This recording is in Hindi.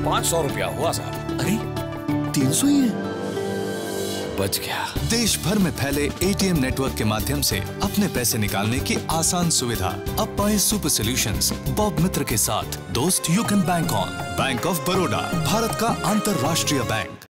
500 रुपया हुआ साहब। अरे 300 ही है। बच गया। देश भर में फैले एटीएम नेटवर्क के माध्यम से अपने पैसे निकालने की आसान सुविधा अब पाए सुपर सॉल्यूशंस बॉब मित्र के साथ। दोस्त, you can bank on. Bank of Baroda, Bharat का अंतरराष्ट्रीय बैंक।